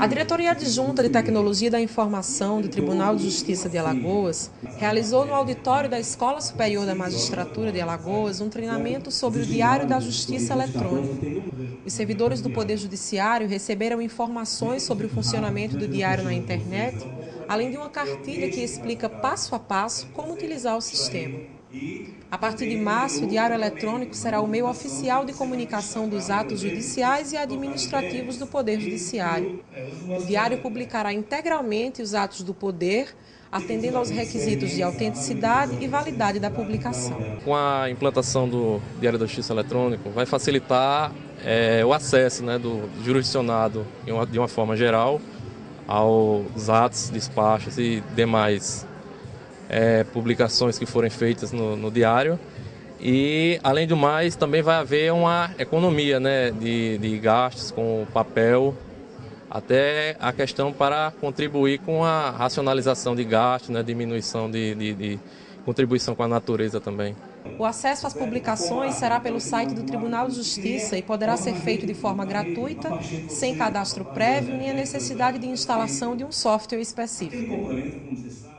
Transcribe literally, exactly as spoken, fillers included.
A Diretoria Adjunta de Tecnologia da Informação do Tribunal de Justiça de Alagoas realizou no auditório da Escola Superior da Magistratura de Alagoas um treinamento sobre o Diário da Justiça Eletrônica. Os servidores do Poder Judiciário receberam informações sobre o funcionamento do diário na internet, além de uma cartilha que explica passo a passo como utilizar o sistema. A partir de março, o Diário Eletrônico será o meio oficial de comunicação dos atos judiciais e administrativos do Poder Judiciário. O Diário publicará integralmente os atos do Poder, atendendo aos requisitos de autenticidade e validade da publicação. Com a implantação do Diário da Justiça Eletrônico, vai facilitar é, o acesso, né, do jurisdicionado, de uma, de uma forma geral, aos atos, despachos e demais É, publicações que forem feitas no, no diário. E, além do mais, também vai haver uma economia, né, de, de gastos com papel, até a questão para contribuir com a racionalização de gastos, né, diminuição de, de, de contribuição com a natureza também. O acesso às publicações será pelo site do Tribunal de Justiça e poderá ser feito de forma gratuita, sem cadastro prévio nem a necessidade de instalação de um software específico.